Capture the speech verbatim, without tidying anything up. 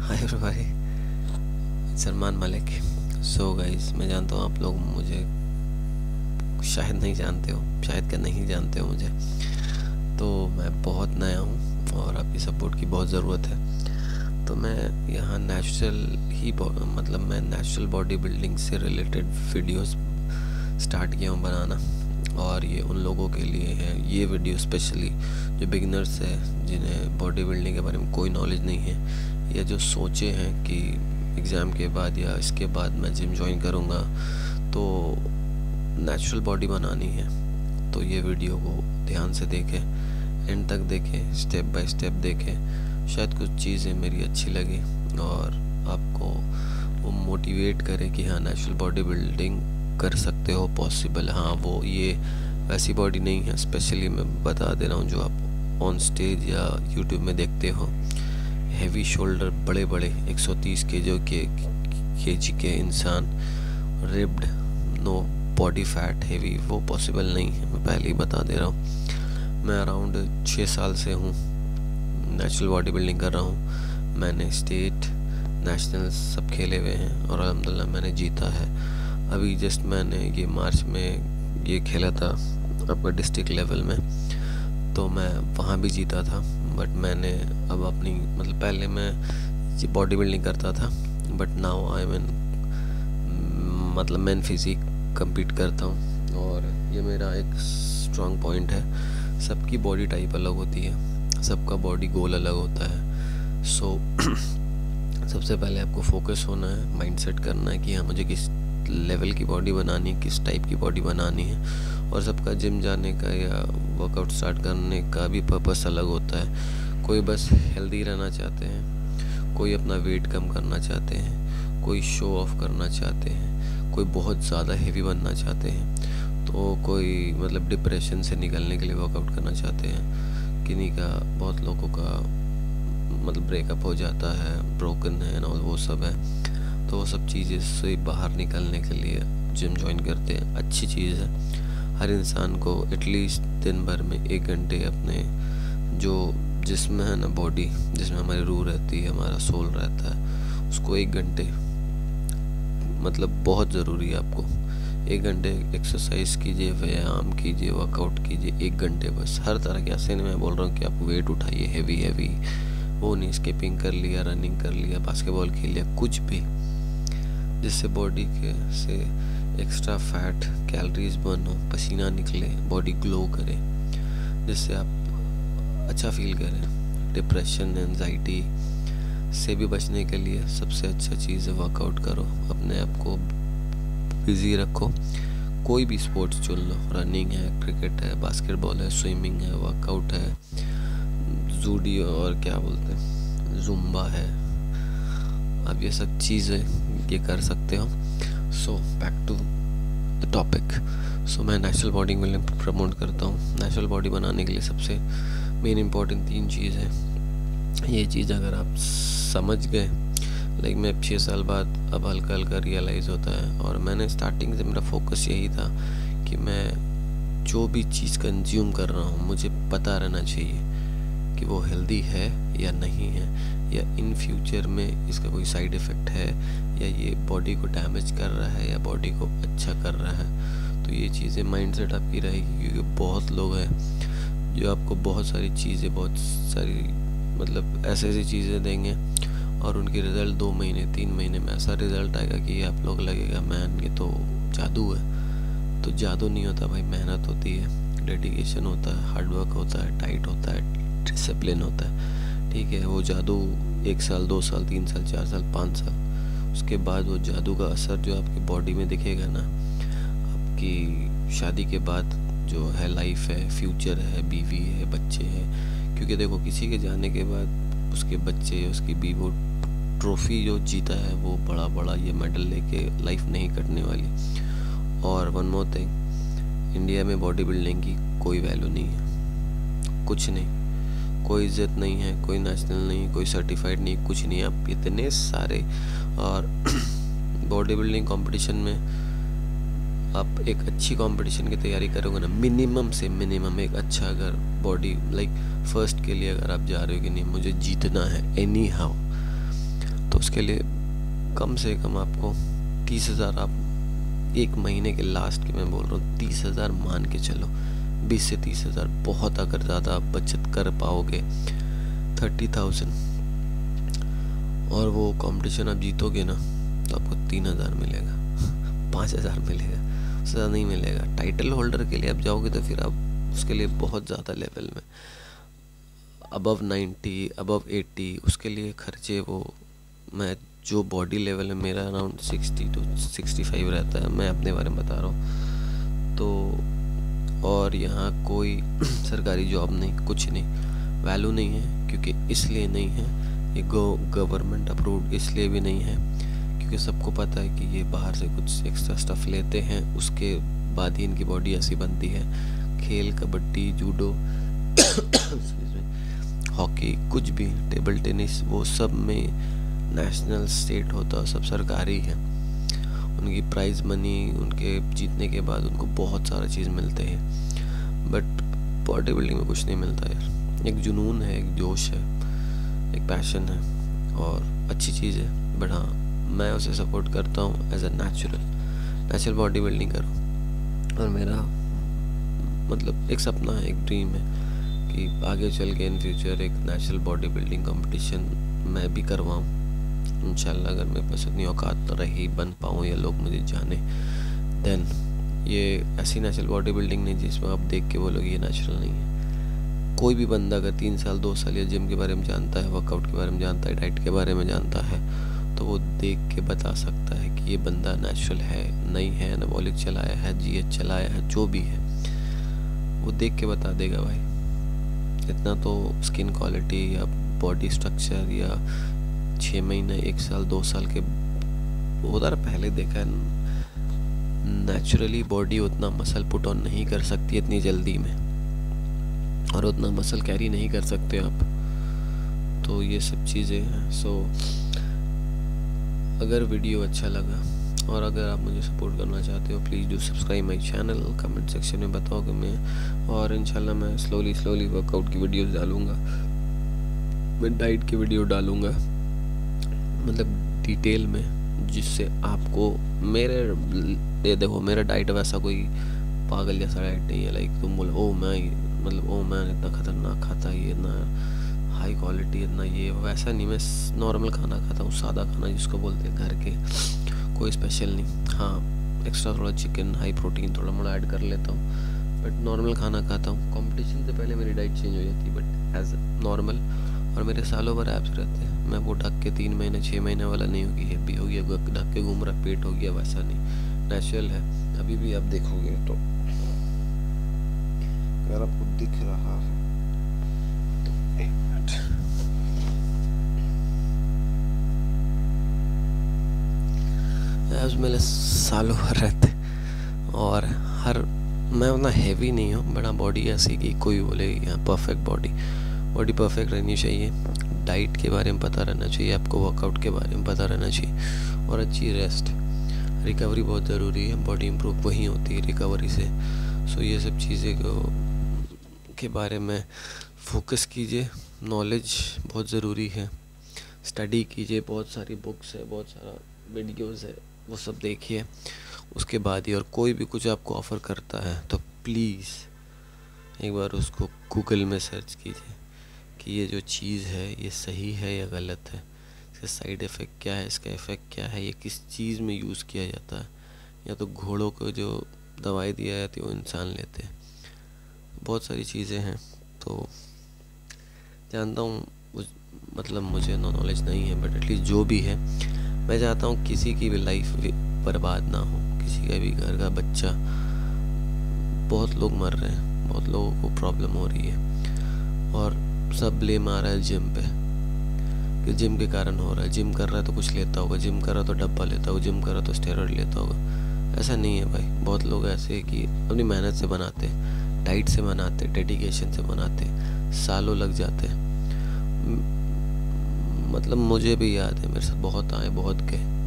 हाय everybody, Salman Malik. So guys, मैं जानता हूँ आप लोग मुझे शायद नहीं जानते हो, शायद क्या नहीं जानते हो मुझे। तो मैं बहुत नया हूँ और आपकी सपोर्ट की बहुत ज़रूरत है। तो मैं यहाँ नेचुरल ही मतलब मैं नेचुरल बॉडी बिल्डिंग से रिलेटेड वीडियोस स्टार्ट किया हूँ बनाना, और ये उन लोगों के लिए है। ये वीडियो स्पेशली जो बिगिनर्स है, जिन्हें बॉडी बिल्डिंग के बारे में कोई नॉलेज नहीं है, या जो सोचे हैं कि एग्ज़ाम के बाद या इसके बाद मैं जिम ज्वाइन करूँगा तो नेचुरल बॉडी बनानी है। तो ये वीडियो को ध्यान से देखें, एंड तक देखें, स्टेप बाय स्टेप देखें। शायद कुछ चीज़ें मेरी अच्छी लगी और आपको वो मोटिवेट करे कि हाँ, नेचुरल बॉडी बिल्डिंग कर सकते हो, पॉसिबल। हाँ, वो ये वैसी बॉडी नहीं है, स्पेशली मैं बता दे रहा हूँ, जो आप ऑन स्टेज या यूट्यूब में देखते हो। हेवी शोल्डर, बड़े बड़े एक सौ तीस केजी के केजी के इंसान, ribbed, no body fat, heavy, वो पॉसिबल नहीं है। मैं पहले ही बता दे रहा हूँ। मैं अराउंड छः साल से हूँ नेचुरल बॉडी बिल्डिंग कर रहा हूँ। मैंने स्टेट, नेशनल सब खेले हुए हैं और अल्हम्दुलिल्लाह मैंने जीता है। अभी जस्ट मैंने ये मार्च में ये खेला था आपका डिस्ट्रिक्ट लेवल में, तो मैं वहाँ भी जीता था। बट मैंने अब अपनी मतलब पहले मैं ये बॉडी बिल्डिंग करता था, बट नाउ आई मीन मतलब मैन फिजिक compete करता हूँ, और ये मेरा एक स्ट्रॉन्ग पॉइंट है। सबकी बॉडी टाइप अलग होती है, सबका बॉडी गोल अलग होता है। सो so, सबसे पहले आपको फोकस होना है, माइंडसेट करना है कि हाँ, मुझे किस लेवल की बॉडी बनानी है, किस टाइप की बॉडी बनानी है। और सबका जिम जाने का या वर्कआउट स्टार्ट करने का भी पर्पस अलग होता है। कोई बस हेल्दी रहना चाहते हैं, कोई अपना वेट कम करना चाहते हैं, कोई शो ऑफ करना चाहते हैं, कोई बहुत ज़्यादा हेवी बनना चाहते हैं, तो कोई मतलब डिप्रेशन से निकलने के लिए वर्कआउट करना चाहते हैं। किन्हीं का, बहुत लोगों का मतलब ब्रेकअप हो जाता है, ब्रोकन है और वो सब है, तो वो सब चीज़ें से बाहर निकलने के लिए जिम ज्वाइन करते हैं। अच्छी चीज़ है। हर इंसान को एटलीस्ट दिन भर में एक घंटे अपने जो जिस्म है ना, बॉडी जिसमें हमारी रूह रहती है, हमारा सोल रहता है, उसको एक घंटे मतलब बहुत ज़रूरी है। आपको एक घंटे एक्सरसाइज कीजिए, व्यायाम कीजिए, वर्कआउट कीजिए, एक घंटे बस। हर तरह के, ऐसे नहीं मैं बोल रहा हूँ कि आप वेट उठाइए हैवी हैवी, वो नहीं। स्किपिंग कर लिया, रनिंग कर लिया, बास्केटबॉल खेल लिया, कुछ भी जिससे बॉडी के से एक्स्ट्रा फैट, कैलोरीज बर्न हो, पसीना निकले, बॉडी ग्लो करे, जिससे आप अच्छा फील करें। डिप्रेशन, एंजाइटी से भी बचने के लिए सबसे अच्छा चीज़ है वर्कआउट करो, अपने आप को बिजी रखो। कोई भी स्पोर्ट्स चुन लो, रनिंग है, क्रिकेट है, बास्केटबॉल है, स्विमिंग है, वर्कआउट है, जूडियो और क्या बोलते हैं, जुम्बा है। अब ये सब चीज़ें ये कर सकते हो। So back to the topic. So मैं नेचुरल बॉडी बिल्डिंग प्रमोट करता हूँ। नेचुरल बॉडी बनाने के लिए सबसे मेन इम्पॉर्टेंट तीन चीज़ है। ये चीज़ अगर आप समझ गए, लाइक मैं छः साल बाद अब हल्का हल्का रियलाइज़ होता है, और मैंने स्टार्टिंग से मेरा फोकस यही था कि मैं जो भी चीज़ कंज्यूम कर रहा हूँ, मुझे पता रहना चाहिए कि वो हेल्दी है या नहीं है, या इन फ्यूचर में इसका कोई साइड इफ़ेक्ट है, या ये बॉडी को डैमेज कर रहा है या बॉडी को अच्छा कर रहा है। तो ये चीज़ें माइंडसेट आपकी रहेगी, क्योंकि बहुत लोग हैं जो आपको बहुत सारी चीज़ें, बहुत सारी मतलब ऐसे ऐसी चीज़ें देंगे, और उनकी रिज़ल्ट दो महीने तीन महीने में ऐसा रिज़ल्ट आएगा कि आप लोग लगेगा मैन ये तो जादू है। तो जादू नहीं होता भाई, मेहनत होती है, डेडिकेशन होता है, हार्डवर्क होता है, टाइट होता है, डिसिप्लिन होता है। ठीक है, वो जादू एक साल, दो साल, तीन साल, चार साल, पाँच साल, उसके बाद वो जादू का असर जो आपकी बॉडी में दिखेगा ना, आपकी शादी के बाद जो है लाइफ है, फ्यूचर है, बीवी है, बच्चे हैं। क्योंकि देखो, किसी के जाने के बाद उसके बच्चे, उसकी बीवी, वो ट्रॉफी जो जीता है, वो बड़ा बड़ा ये मेडल लेके लाइफ नहीं कटने वाली। और वन मोर थिंग, इंडिया में बॉडी बिल्डिंग की कोई वैल्यू नहीं है, कुछ नहीं, कोई इज्जत नहीं है, कोई नेशनल नहीं, कोई सर्टिफाइड नहीं, कुछ नहीं। आप इतने सारे, और बॉडी बिल्डिंग कंपटीशन में आप एक अच्छी कंपटीशन की तैयारी करोगे ना, मिनिमम से मिनिमम एक अच्छा, अगर बॉडी लाइक फर्स्ट के लिए अगर आप जा रहे हो कि नहीं मुझे जीतना है एनी हाउ, उसके लिए कम से कम आपको तीस हज़ार, आप एक महीने के लास्ट के मैं बोल रहा हूँ तीस हज़ार मान के चलो, बीस से तीस हज़ार बहुत, अगर ज़्यादा आप बचत कर पाओगे थर्टी थाउजेंड, और वो कंपटीशन आप जीतोगे ना तो आपको तीन हज़ार मिलेगा, पाँच हज़ार मिलेगा, उससे ज़्यादा नहीं मिलेगा। टाइटल होल्डर के लिए आप जाओगे तो फिर आप उसके लिए बहुत ज़्यादा लेवल में अबव नाइन्टी अबव एट्टी उसके लिए खर्चे, वो मैं जो बॉडी लेवल है मेरा around sixty two sixty five रहता है, मैं अपने बारे में बता रहा हूँ। तो और यहाँ कोई सरकारी जॉब नहीं, कुछ नहीं, वैल्यू नहीं है, क्योंकि इसलिए नहीं है ये गवर्नमेंट अप्रूव्ड, इसलिए भी नहीं है क्योंकि सबको पता है कि ये बाहर से कुछ एक्स्ट्रा स्टफ लेते हैं, उसके बाद ही इनकी बॉडी ऐसी बनती है। खेल, कबड्डी, जूडो, हॉकी, कुछ भी, टेबल टेनिस, वो सब में नेशनल, स्टेट होता है, सब सरकारी है। उनकी प्राइज़ मनी, उनके जीतने के बाद उनको बहुत सारा चीज़ मिलते हैं, बट बॉडी बिल्डिंग में कुछ नहीं मिलता यार। एक जुनून है, एक जोश है, एक पैशन है और अच्छी चीज़ है, बट हाँ मैं उसे सपोर्ट करता हूँ as a natural natural body building करूँ। और मेरा मतलब एक सपना है, एक ड्रीम है कि आगे चल के इन फ्यूचर एक नेचुरल बॉडी बिल्डिंग कंपटीशन मैं भी करवाऊँ इंशाल्लाह। अगर मेरे पास इतनी औकात तो रही, बन पाऊँ या लोग मुझे जाने, देन ये ऐसी नेचुरल बॉडी बिल्डिंग नहीं जिसमें आप देख के बोलोगे ये नेचुरल नहीं है। कोई भी बंदा अगर तीन साल दो साल या जिम के बारे में जानता है, वर्कआउट के बारे में जानता है, डाइट के बारे में जानता है, तो वो देख के बता सकता है कि ये बंदा नेचुरल है, नहीं है, एनाबॉलिक चलाया है, जीएच चलाया है, जो भी है वो देख के बता देगा भाई। इतना तो स्किन क्वालिटी या बॉडी स्ट्रक्चर या छः महीने, एक साल, दो साल के उधर पहले देखा है, नेचुरली बॉडी उतना मसल पुट ऑन नहीं कर सकती इतनी जल्दी में, और उतना मसल कैरी नहीं कर सकते आप। तो ये सब चीज़ें हैं। सो अगर वीडियो अच्छा लगा और अगर आप मुझे सपोर्ट करना चाहते हो, please do subscribe my channel, comment section में बताओगे मैं, और इंशाल्लाह मैं स्लोली स्लोली वर्कआउट की वीडियोस डालूँगा, मैं डाइट की वीडियो डालूँगा, मतलब डिटेल में, जिससे आपको मेरे ये देखो मेरा डाइट वैसा कोई पागल जैसा डाइट नहीं है, लाइक तुम बोलो ओ मैं मतलब ओ मैं इतना खतरनाक खाता, ये इतना हाई क्वालिटी, इतना ये, वैसा नहीं। मैं नॉर्मल खाना खाता हूँ, सादा खाना जिसको बोलते हैं घर के, कोई स्पेशल नहीं। हाँ एक्स्ट्रा थोड़ा चिकन, हाई प्रोटीन थोड़ा मोड़ा ऐड कर लेता हूँ, बट नॉर्मल खाना खाता हूँ। कंपटीशन से पहले मेरी डाइट चेंज हो जाती है, बट एज नॉर्मल। और मेरे सालों भर एब्स रहते हैं, मैं वो ढक के तीन महीने छः महीने वाला नहीं होगी, हेवी हो गया, ढक के घूम रहा, पेट हो गया, वैसा नहीं, नेचुरल है। अभी भी आप देखोगे तो अगर आपको दिख रहा है तो एक मिनट, एब्स मेरे सालों भर रहते, और हर मैं उतना हैवी नहीं हूँ, बड़ा बॉडी ऐसी कि कोई बोले यहाँ परफेक्ट बॉडी बॉडी परफेक्ट रहनी चाहिए। डाइट के बारे में पता रहना चाहिए आपको, वर्कआउट के बारे में पता रहना चाहिए, और अच्छी रेस्ट, रिकवरी बहुत ज़रूरी है। बॉडी इम्प्रूव वहीं होती है रिकवरी से। सो ये सब चीज़ें को के बारे में फोकस कीजिए, नॉलेज बहुत ज़रूरी है, स्टडी कीजिए, बहुत सारी बुक्स है, बहुत सारा वीडियोज़ है, वो सब देखिए, उसके बाद ही। और कोई भी कुछ आपको ऑफ़र करता है तो प्लीज़ एक बार उसको गूगल में सर्च कीजिए कि ये जो चीज़ है ये सही है या गलत है, इसका साइड इफ़ेक्ट क्या है, इसका इफ़ेक्ट क्या है, ये किस चीज़ में यूज़ किया जाता है। या तो घोड़ों को जो दवाई दिया जाती है वो इंसान लेते हैं, बहुत सारी चीज़ें हैं। तो जानता हूँ मतलब मुझे नॉलेज नहीं है, बट एटलीस्ट जो भी है, मैं चाहता हूँ किसी की भी लाइफ बर्बाद ना हो, किसी का भी घर का बच्चा, बहुत लोग मर रहे हैं, बहुत लोगों को प्रॉब्लम हो रही है, और सब ब्लेम आ रहा है जिम पे कि जिम के कारण हो रहा है। जिम कर रहा है तो कुछ लेता होगा, जिम कर रहा तो डब्बा लेता होगा, जिम कर रहा तो स्टेरॉइड लेता होगा। ऐसा नहीं है भाई, बहुत लोग ऐसे हैं कि अपनी मेहनत से बनाते, डाइट से बनाते, डेडिकेशन से बनाते, सालों लग जाते। मतलब मुझे भी याद है, मेरे साथ बहुत आए, बहुत गए,